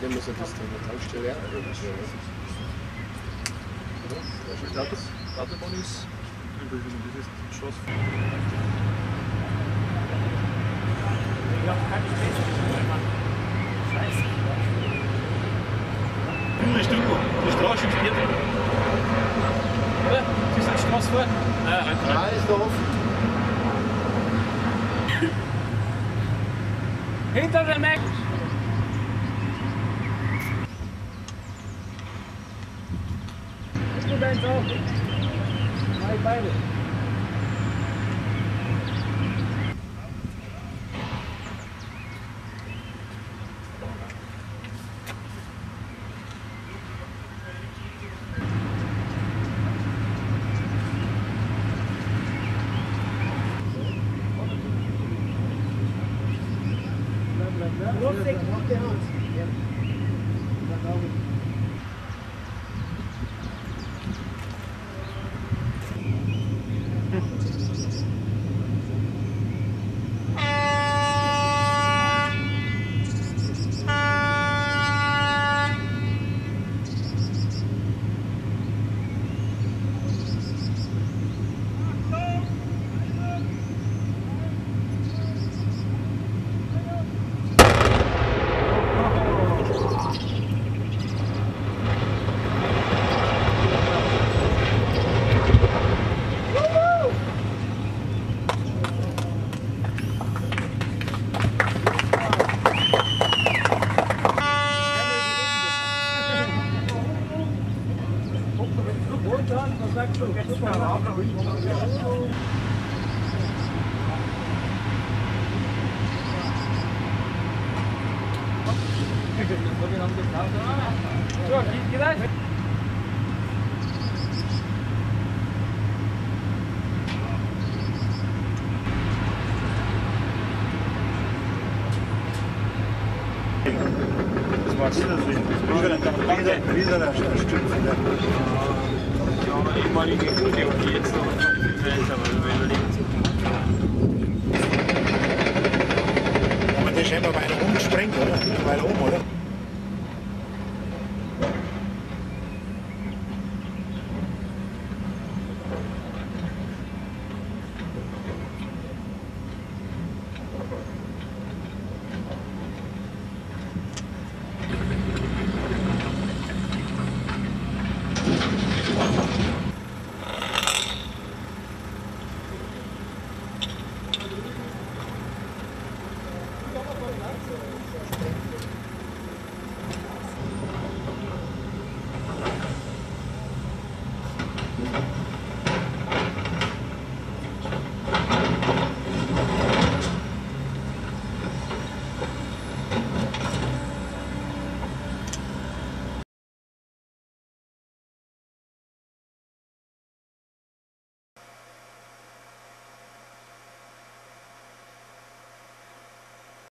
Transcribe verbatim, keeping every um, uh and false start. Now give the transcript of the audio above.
wenn man so das an der Tankstelle auch oder so. Ich glaube, das Autobahn ist dieses Schloss. Ich habe keine Scheiße. Richtung, die Straße ist hier. Oder? Sie ist eine Straße vor? Nein, einfach Ja, ist da offen. Hinter dem Eck! Du denkst auch. Nein, beide. Was sagst du? So, geht das? das war's. Wie so ein Stück von der Ja, ehemalige Gute und die jetzt noch nicht mehr ist, aber wir überlegen es. Aber der ist scheinbar weiter oben gesprengt, oder? Weiter oben, oder?